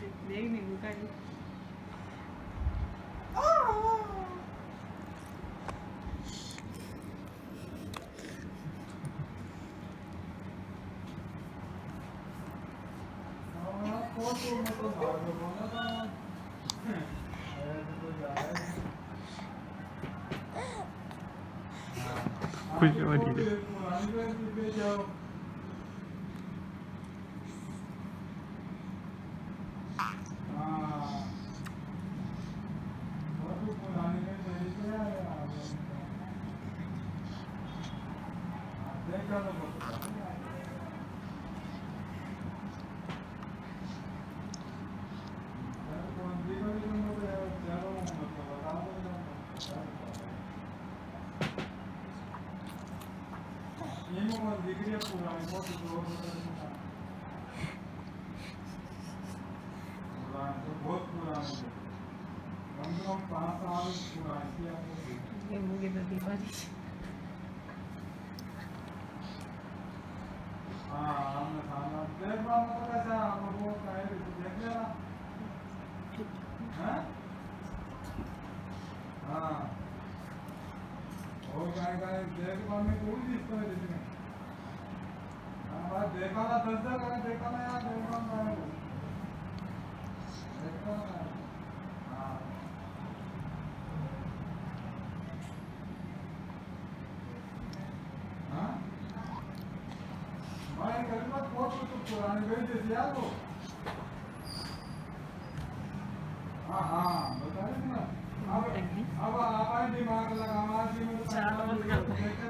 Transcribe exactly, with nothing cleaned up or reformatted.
देख नहीं रुका जी। कुछ और ही ये मुझे तो दीवारी देखा ना दस जगह देखा ना यार देखा ना देखा ना हाँ हाँ मैं कल बात बहुत कुछ पुरानी गई जैसी यार वो हाँ हाँ बता रहे थे ना अब अब आप दिमाग लगा मार दी